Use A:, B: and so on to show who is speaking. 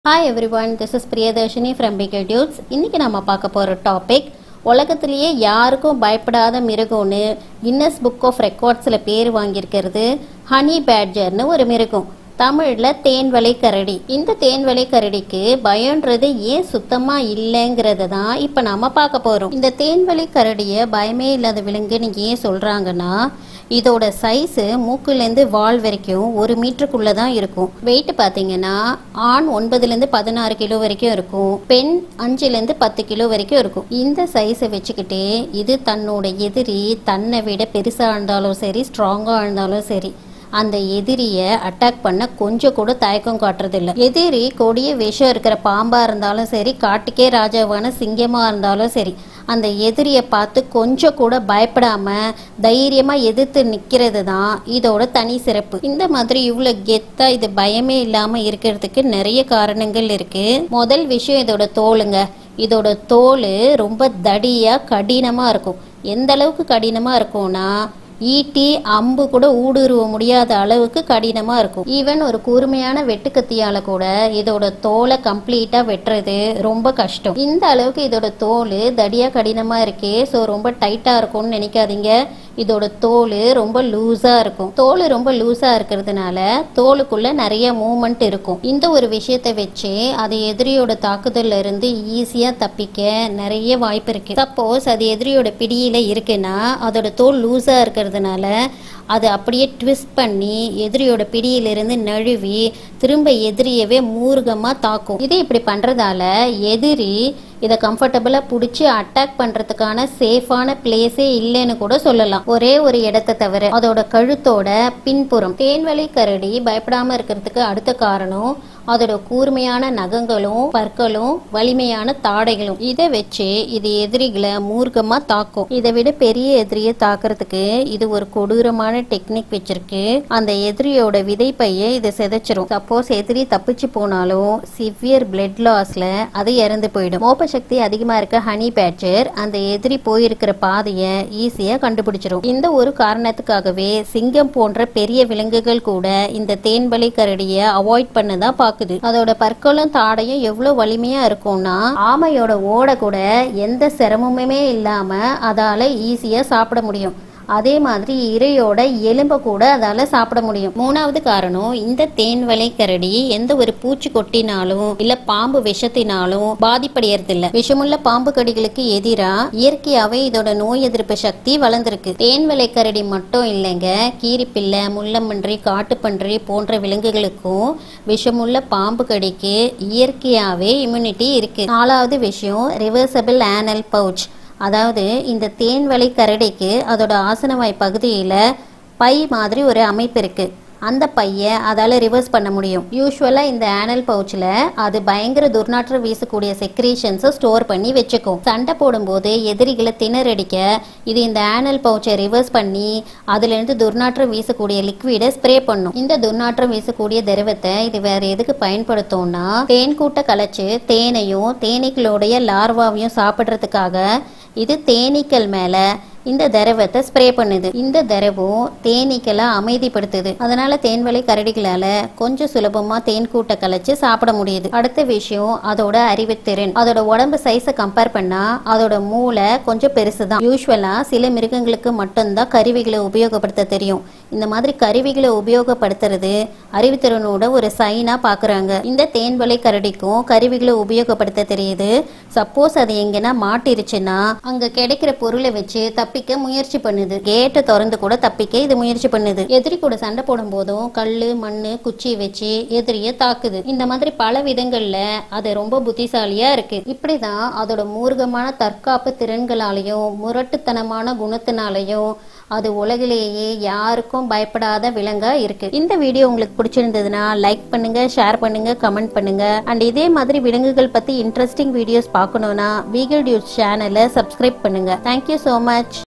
A: Hi everyone, this is Priyadarshini from Bigger Dudes. இன்னைக்கு நாம பார்க்க போற டாபிக் உலகத்திலேயே யாருக்கும் பயப்படாத மிருகம்னு கின்னஸ் புக் ஆஃப் ரெக்கார்ட்ஸ்ல பேர் வாங்கியிருக்கிறது ஹனி பேட்ஜர்னு ஒரு மிருகம். தமிழ்ல தேன்வளை கரடி. இந்த தேன்வளை கரடிக்கு பயம்ன்றது ஏன் சுத்தமா இல்லைங்கிறத தான் இப்ப நாம பார்க்க போறோம். இந்த தேன்வளை கரடிய பயமே இல்லாத விலங்குன்னு ஏன் சொல்றாங்கன்னா இதோட சைஸு மூக்குலேருந்து வால் வரைக்கும் 1 மீட்டருக்குள்ள தான் இருக்கும். வெயிட் பார்த்தீங்கன்னா ஆண் 9லேருந்து 16 கிலோ வரைக்கும் இருக்கும், பெண் 5லேருந்து 10 கிலோ வரைக்கும் இருக்கும். இந்த சைஸை வச்சுக்கிட்டே இது தன்னோட எதிரி தன்னை விட பெருசாக இருந்தாலும் சரி ஸ்ட்ராங்காக இருந்தாலும் சரி அந்த எதிரியை அட்டாக் பண்ண கொஞ்சம் கூட தயக்கம் காட்டுறதில்ல. எதிரி கொடிய விஷம் இருக்கிற பாம்பாக இருந்தாலும் சரி காட்டுக்கே ராஜாவான சிங்கமாக இருந்தாலும் சரி அந்த எதிரியை பார்த்து கொஞ்சம் கூட பயப்படாம தைரியமா எதிர்த்து நிக்கிறது தான் இதோட தனி சிறப்பு. இந்த மாதிரி இவ்வளவு கெத்தா இது பயமே இல்லாம இருக்கிறதுக்கு நிறைய காரணங்கள் இருக்கு. முதல் விஷயம் இதோட தோலுங்க. இதோட தோல் ரொம்ப தடியா கடினமா இருக்கும். எந்த அளவுக்கு கடினமா இருக்கும்னா ஈட்டி அம்பு கூட ஊடுருவ முடியாத அளவுக்கு கடினமா இருக்கும். ஈவன் ஒரு கூர்மையான வெட்டுக்கத்தியால கூட இதோட தோலை கம்ப்ளீட்டா வெட்டுறது ரொம்ப கஷ்டம். இந்த அளவுக்கு இதோட தோல் தடியா கடினமா இருக்கே, ஸோ ரொம்ப டைட்டா இருக்கும்னு நினைக்காதீங்க. இதோட தோல் ரொம்ப லூஸா இருக்கும். தோல் ரொம்ப லூஸா இருக்கிறதுனால தோலுக்குள்ள நிறைய மூவ்மெண்ட் இருக்கும். இந்த ஒரு விஷயத்தை வச்சு அது எதிரியோட தாக்குதல்ல இருந்து ஈஸியா தப்பிக்க நிறைய வாய்ப்பு இருக்கு. சப்போஸ் அது எதிரியோட பிடியில இருக்குன்னா அதோட தோல் லூஸா இருக்கிறதுனால அது அப்படியே ட்விஸ்ட் பண்ணி எதிரியோட பிடியிலிருந்து நழுவி திரும்ப எதிரியவே மூர்க்கமா தாக்கும். இது இப்படி பண்றதால எதிரி இதை கம்ஃபர்டபுளாக பிடிச்சி அட்டாக் பண்ணுறதுக்கான சேஃபான பிளேஸே இல்லைன்னு கூட சொல்லலாம். ஒரே ஒரு இடத்தை தவிர அதோட கழுத்தோட பின்புறம். தேன்வளை கரடி பயப்படாமல் இருக்கிறதுக்கு அடுத்த காரணம் அதோட கூர்மையான நகங்களும் பற்களும் வலிமையான தாடைகளும். இதை வச்சு இது எதிரிகளை மூர்க்கமாக தாக்கும். இதை விட பெரிய எதிரியை தாக்குறதுக்கு இது ஒரு கொடூரமான டெக்னிக் வச்சிருக்கு. அந்த எதிரியோட விதைப்பையை இதை சிதைச்சிரும். சப்போஸ் எதிரி தப்பிச்சு போனாலும் சிவியர் பிளட் லாஸ்ல அது இறந்து போயிடும். மோப்ப சக்தி அதிகமா இருக்க ஹனி பேட்ஜர் அந்த எதிரி போயிருக்கிற பாதையை ஈஸியா கண்டுபிடிச்சிரும். இந்த ஒரு காரணத்துக்காகவே சிங்கம் போன்ற பெரிய விலங்குகள் கூட இந்த தேன்வளை கரடியை அவாய்ட் பண்ணதான் பாக்குது. அதோட பற்களும் தாடையும் எவ்வளவு வலிமையா இருக்கும்னா ஆமையோட ஓட கூட எந்த சிரமமுமே இல்லாம அதால ஈஸியா சாப்பிட முடியும். அதே மாதிரி இரையோட எலும்பை கூட அதால சாப்பிட முடியும். மூணாவது காரணம், இந்த தேன்வளை கரடி எந்த ஒரு பூச்சி கொட்டினாலும் இல்ல பாம்பு விஷத்தினாலும் பாதிப்படையறது இல்ல. விஷமுள்ள பாம்பு கடிகளுக்கு எதிரா இயற்கையாவே இதோட நோய் எதிர்ப்பு சக்தி வளர்ந்துருக்கு. தேன்வளை கரடி மட்டும் இல்லைங்க, கீரிப்பிள்ளை, முள்ளம்பன்றி, காட்டுப்பன்றி போன்ற விலங்குகளுக்கும் விஷமுள்ள பாம்பு கடிக்கு இயற்கையாவே இம்யூனிட்டி இருக்கு. நாலாவது விஷயம், ரிவர்சபிள் ஆனல் பவுச். அதாவது இந்த தேன்வளை கரடிக்கு அதோட ஆசனவாய் பகுதியில் பை மாதிரி ஒரு அமைப்பு இருக்கு. அந்த பையை அதால ரிவர்ஸ் பண்ண முடியும். யூஸ்வலா இந்த ஆனல் பவுச்சில் அது பயங்கர துர்நாற்றம் வீசக்கூடிய செக்ரீஷன்ஸை ஸ்டோர் பண்ணி வச்சுக்கும். சண்டை போடும்போது எதிரிகளை திணறடிக்க இது இந்த ஆனல் பவுச்சை ரிவர்ஸ் பண்ணி அதுல இருந்து துர்நாற்றம் வீசக்கூடிய லிக்விடை ஸ்ப்ரே பண்ணும். இந்த துர்நாற்றம் வீசக்கூடிய திரவத்தை இது வேற எதுக்கு பயன்படுத்தும்னா தேன் கூட்ட கலைச்சு தேனையும் தேனீக்களுடைய லார்வாவையும் சாப்பிட்றதுக்காக இது தேனீக்கள் மேல இந்த திரவத்தை ஸ்ப்ரே பண்ணுது. இந்த திரவம் தேனீக்களை அமைதிப்படுத்துது. அதனால தேன்வளை கரடிகளால கொஞ்சம் சுலபமா தேன் கூட்ட கலைச்சு சாப்பிட முடியுது. அடுத்த விஷயம் அதோட அறிவுத்திறன். அதோட உடம்பு சைஸை கம்பேர் பண்ணா அதோட மூளை கொஞ்சம் பெருசுதான். யூஸ்வலா சில மிருகங்களுக்கு மட்டும்தான் கருவிகளை உபயோகப்படுத்த தெரியும். இந்த மாதிரி கருவிகளை உபயோகப்படுத்துறது அறிவுத்திறனோட ஒரு சைனா பாக்குறாங்க. இந்த தேன்வளை கரடிக்கும் கருவிகளை உபயோகப்படுத்த தெரியுது. சப்போஸ் அது எங்கன்னா மாட்டிருச்சுன்னா அங்க கிடைக்கிற பொருளை வச்சு தப்பிக்க முயற்சி பண்ணுது. கேட்டை திறந்து கூட தப்பிக்க இது முயற்சி பண்ணுது. எதிரி கூட சண்டை போடும் போதும் கல்லு மண்ணு குச்சி வச்சு எதிரிய தாக்குது. இந்த மாதிரி பல விதங்கள்ல அது ரொம்ப புத்திசாலியா இருக்கு. இப்படிதான் அதோட மூர்க்கமான தற்காப்பு திறன்களாலையும் முரட்டுத்தனமான குணத்தினாலையும் அது உலகிலேயே யாருக்கும் பயப்படாத விலங்கா இருக்கு. இந்த வீடியோ உங்களுக்கு பிடிச்சிருந்ததுன்னா லைக் பண்ணுங்க, ஷேர் பண்ணுங்க, கமெண்ட் பண்ணுங்க. அண்ட் இதே மாதிரி விலங்குகள் பத்தி இன்ட்ரெஸ்டிங் வீடியோஸ் பார்க்கணும்னா பிகர் டியூட்ஸ் சேனலை சப்ஸ்கிரைப் பண்ணுங்க. Thank you so much.